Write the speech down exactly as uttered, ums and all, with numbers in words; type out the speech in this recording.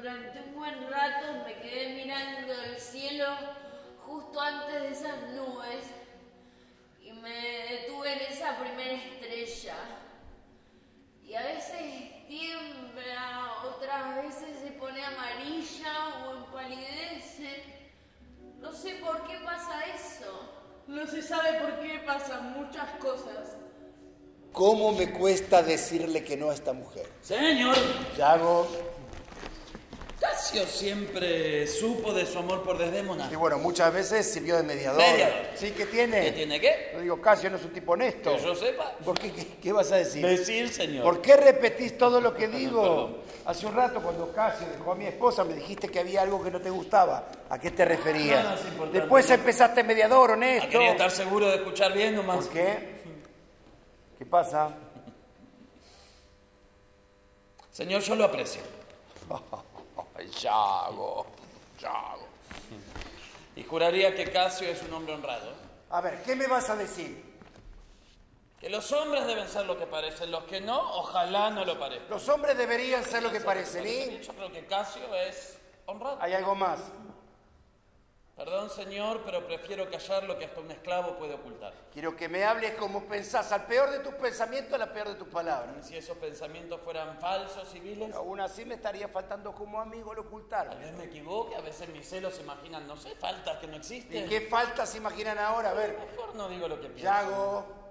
durante un buen rato me quedé mirando el cielo justo antes de esas nubes y me detuve en esa primera estrella. Y a veces tiembla, otras veces se pone amarilla o empalidece. No sé por qué pasa eso. No se sabe por qué pasan muchas cosas. ¿Cómo me cuesta decirle que no a esta mujer? Señor, Yago. Casio siempre supo de su amor por Desdémona. Y bueno, muchas veces sirvió de mediador. Mediador. Sí, ¿qué tiene? ¿Qué tiene qué? Yo digo, Casio no es un tipo honesto. Que yo sepa. ¿Por qué? ¿Qué, qué vas a decir? Decir, señor. ¿Por qué repetís todo lo que digo? Hace un rato cuando Casio dejó a mi esposa me dijiste que había algo que no te gustaba. ¿A qué te referías? No, no es importante. Después empezaste mediador, honesto. Ah, quería estar seguro de escuchar bien nomás. ¿Por qué? ¿Qué pasa? Señor, yo lo aprecio. Yago, Yago. Y juraría que Casio es un hombre honrado. A ver, ¿qué me vas a decir? Que los hombres deben ser lo que parecen, los que no, ojalá no lo parezcan. Los hombres deberían ser lo que parecen, ¿y? Yo creo que Casio es honrado. ¿Hay algo más? Perdón, señor, pero prefiero callar lo que hasta un esclavo puede ocultar. Quiero que me hables como pensás, al peor de tus pensamientos, a la peor de tus palabras. Si esos pensamientos fueran falsos y viles, Aún así me estaría faltando como amigo el ocultar. tal vez me equivoque, a veces mis celos imaginan, no sé, faltas que no existen. ¿Y qué faltas se imaginan ahora? A ver, Mejor no digo lo que pienso. Yago,